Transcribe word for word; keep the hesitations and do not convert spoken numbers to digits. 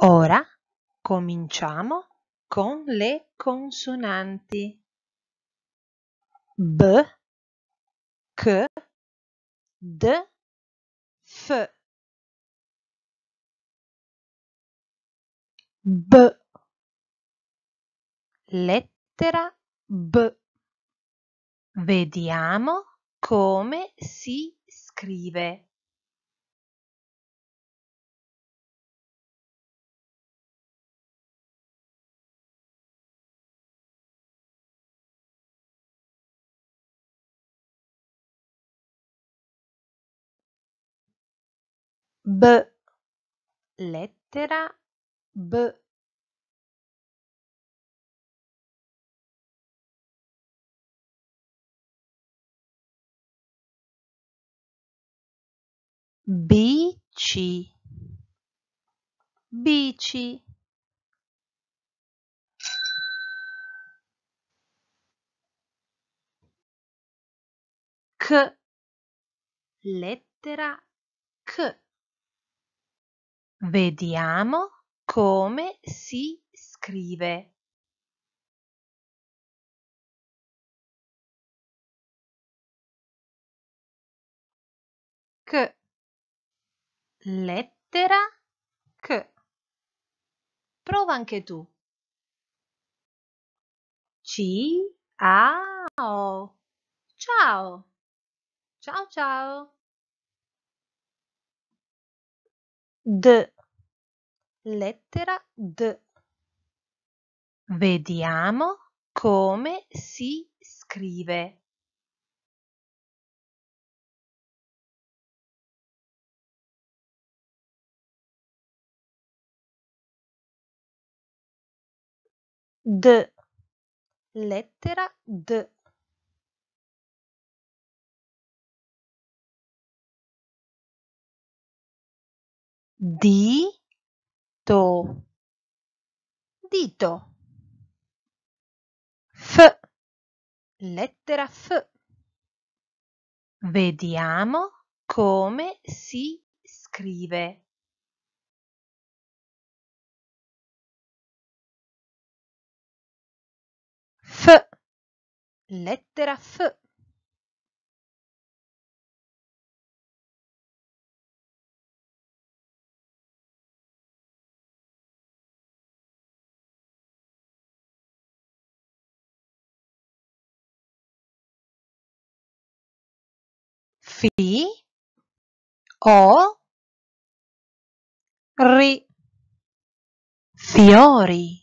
Ora cominciamo con le consonanti B, C, D, F. B, lettera B. Vediamo come si scrive. B, lettera B. Bici, bici. C, lettera C. Vediamo come si scrive. C, lettera C. Prova anche tu. Ciao. Ciao. Ciao ciao. D, lettera D. Vediamo come si scrive. D, lettera D. Dito, dito. F, lettera F. Vediamo come si scrive. F, lettera F. Fi, o, ri. Fiori.